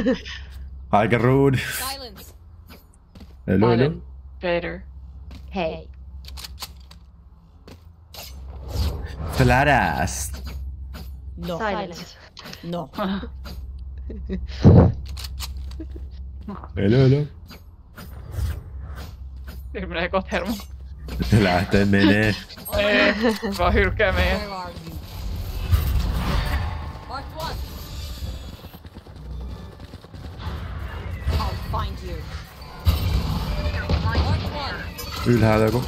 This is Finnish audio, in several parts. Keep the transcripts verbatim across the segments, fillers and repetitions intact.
Aika rude. Hello, hello. Vader. Hei. Flat ass. No. Silence. No. Hello, hello. Nyt menee kot hermo. Se lähtee menee. Ei, vaan hylkää meidän. Ylhäällä joku.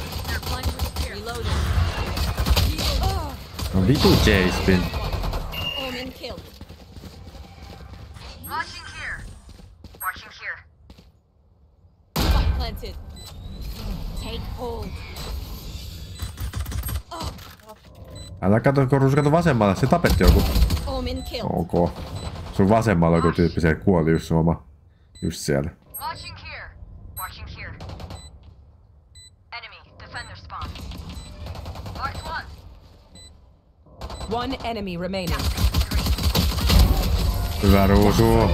No vitu J-spin. Älä kato, kun kato vasemmalle, se tapetti joku. Ok. Sun vasemmalla joku tyyppi, se kuoli just sun oma. Just siellä. One enemy remaining. Hyvä ruusu.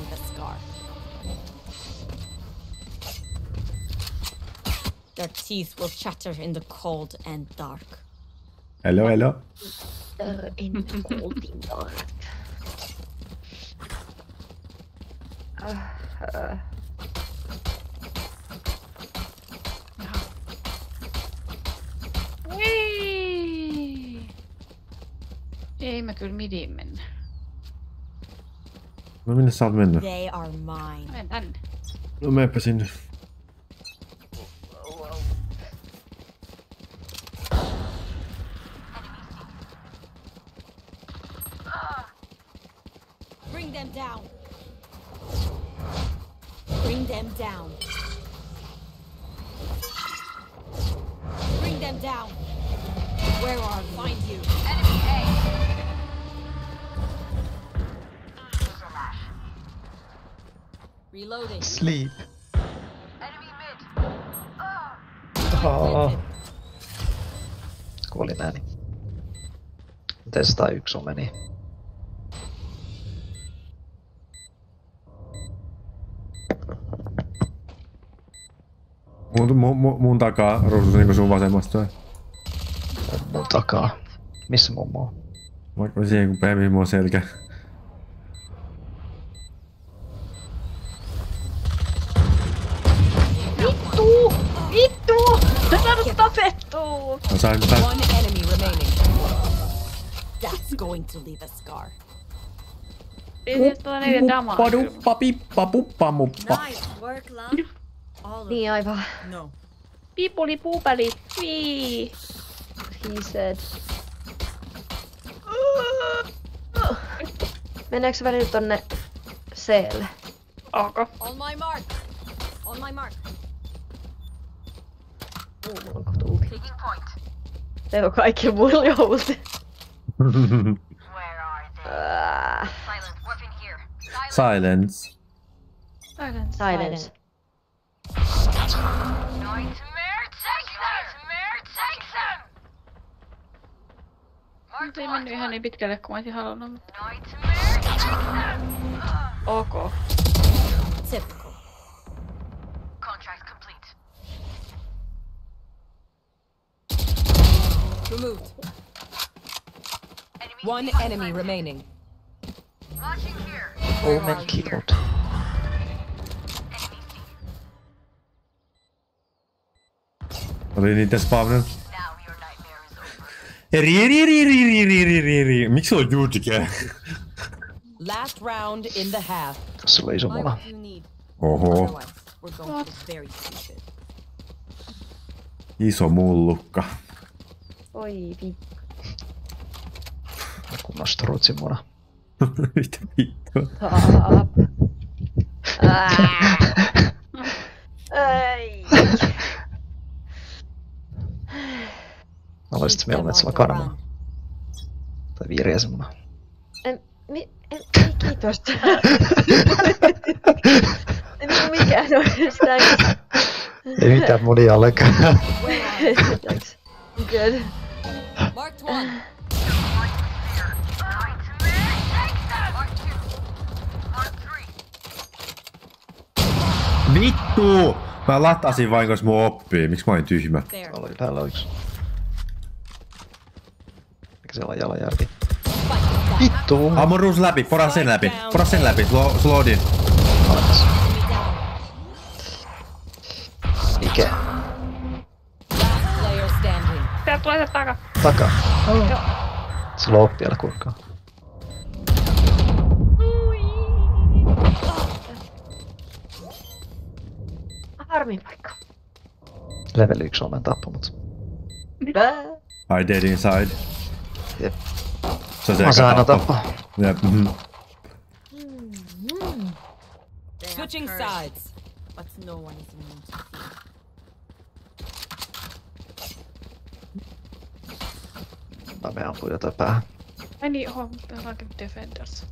Their teeth will chatter in the cold and dark. Hello, hello. Uh, in the cold and dark. Uh, uh. Ei. Ei mä kyllä midiin mennä. No minne sä oot mennyt? They are mine. Menen tänne. No meepä sinne. Bring them down. Bring them down. Bring them down. Where are you? Find you. Enemy A. Reloading. Sleep. Enemy mid. Oh. Kuolin ääni. Miten sata yksi on meni? Mun, mun, mun, mun takaa, ruusu niinku sun vasemmasta vai? Mun takaa. Missä mummo on? Vaikka siihen kun pehmii mun selkä. Vittu! Vittu! Sä saanut tapettua! Mä sain, mä sain. One enemy remaining. That's going to leave a scar. Ei tuolla neljä damaa. Paduppa pippa puppa muppa. Nice work, love. All Niin aivan. No. Pipuli puupeli. Vii. He said. Mennäänkö se välillä tonne C:lle? Onko? On my mark. On my mark. Mulla on kohta ulti. Teillä on kaikki muilla jo ulti. Ah. Silence. Silence. Silence. Nyt ei mennyt ihan niin pitkälle kuin mä olisin halunnut, mutta... Ok. Typical. Removed. One enemy remaining. Omen killed. Oli niitä spawnannut. Eri eri eri eri eri eri eri eri. Miksi sulla on juurtikää? Last round in the half. Tässä oli iso muna. Oho. We're going to be very stupid. Iso mullukka. Oi vittu. Kunnon strutsin muna. Mitä vittua? Taap. Ai. Aloisit mieluummin, että sulla on kanama. Tai viiriäisen muna. En, mi, en, ei kiitos. Ei niinku mikään oikeastaan. Ei mitään munia ollenkaan. Thanks. Good. Marked one. Vittu! Mä latasin vain, koska mun oppii. Miksi mä olin tyhmä? There. Tuolla ylhäällä on yksi. Mikä siellä on jalanjälki? Vittu! Ammun ruus läpi, pora sen läpi. Pora sen läpi, slow, slow in. Alekas. Mikä? Last player standing. Sieltä tulee se takaa. Taka. Se loppi vielä kurkkaa. Harmi paikka. Level yksi omen tappo, mut. I dead inside. Jep. Se on se Mä saan eka tappo. Jep, mhm. Switching sides. But no one is immune to fear. Mä me ampun jotain päähän. Ai niin, oho, mutta onkin Defenders.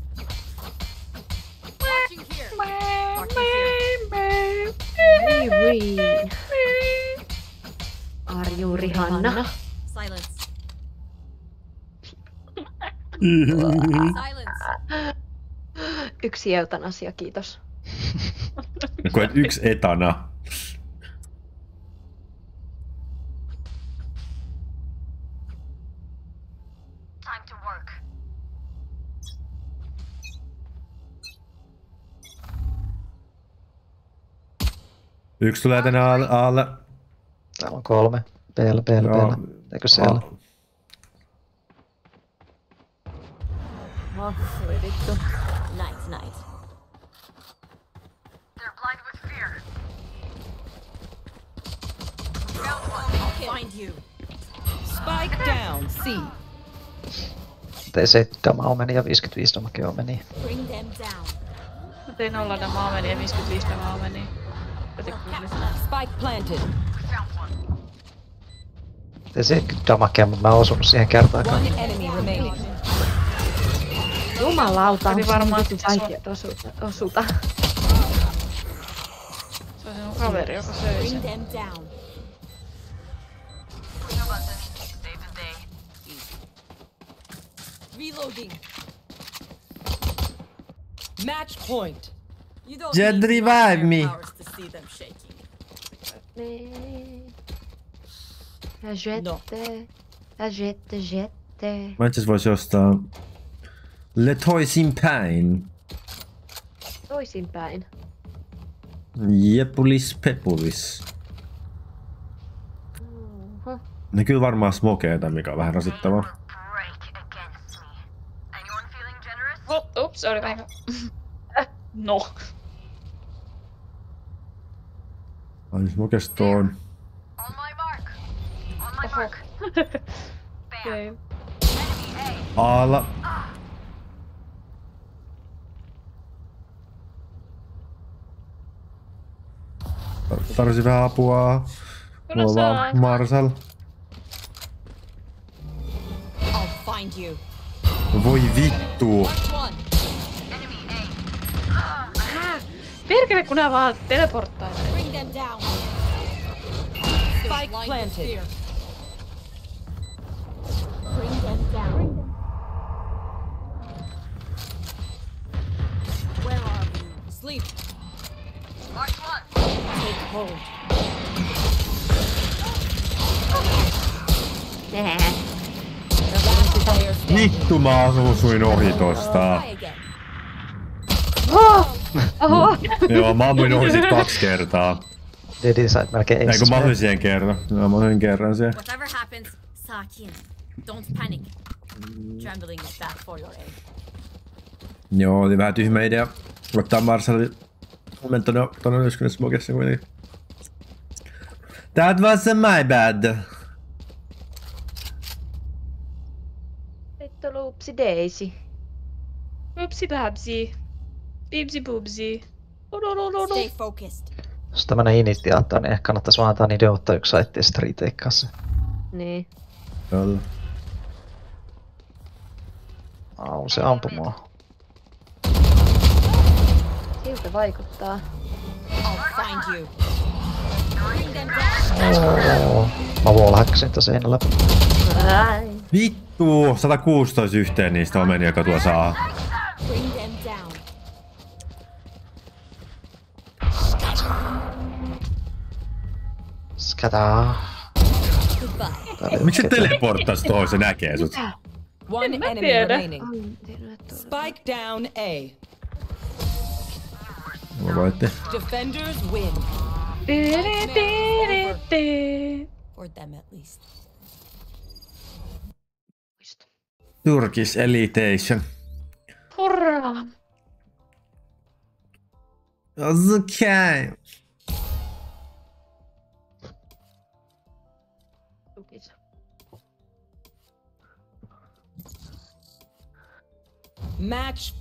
Watching here. Ei voi. Arju Rihanna. Silence. Silence. Yksi eutanasia, kiitos. Koet yksi etana. Yksi tulee tänne alle. alle. Täällä on kolme. Peellä, peellä, Joo. peellä. Eikö siellä? Oh, se oli vittu. Night, night. I'll find you. Spike down. C. Tee seitsemän omenia, viisikymmentäviisi damakia omenia. Bring them down. Mä tein nolla damaa meni ja viisikymmentäviisi damaa meni. Spike planted. Tee seitsemänkymmentä damakia, mutta mä oon osunut siihen kertaakaan. One enemy remaining. Jumalauta, Oli onko varmaan se vittu se vaikea osuta? osuta. Se on sinun kaveri, joka söi Bring sen. them down. Reloading. Match point. You don't Just need to revive have me. powers to see them shaking. Nee. Ja jette. No. Ja jette, jette. Mä itse vois ostaa Letoisin päin. Toisinpäin. Jepulis pepulis. Oho. Ne kyllä varmaan smokeeta, mikä on vähän rasittavaa. Oh, ups, oli vähän. No. Ai smokestoon. Oho. Okei. Aalla. Tarvitsin vähän apua. Kyllä Mulla on saa. vaan Marsal. I'll find you. Voi vittu. One. Perkele, kun nää vaan teleporttailee. Bring them down. Spike planted. Bring them down. Where are you? Sleep. Take hold. Nää. Last player standing. Vittu mä osuin ohi tosta. Try again. Oho! Joo, mä ammuin ohi sit kaksi kertaa. Dead Inside melkein Ei kun ensin. mä osuin siihen kerran. Joo, mä osuin kerran siihen. Whatever happens, Sakin. Don't panic. Trembling is bad for your aim. Joo, oli vähän tyhmä idea. Ottaa Marsalin mennä tonne, tonne ylöskynnen smokessa kuitenkin. That was my bad. Vittu loopsi Daisy. Upsi babsi. Bibsi bubsi. Ododododo. Stay focused. Jos tämmönen initiaatio, niin ehkä kannattais vaan antaa niiden ottaa yksi saitti ja sit retakeaa se. Niin. Kyllä. Au, se ampui mua. Siltä vaikuttaa. I'll find you. Bring them down. Oo. Mä wallhackasin tässä seinällä. Ai. Vittu, sata kuusitoista yhteen niistä omenia, joka tuo saa. Bring them down. Skata. Goodbye. Miksi se teleporttas tohon, se näkee sut? One mä enemy tiedä. remaining. Spike down A. Mä voitte. Defenders win. For them at least. Turkish Elitation. Hurraa! Okay. Match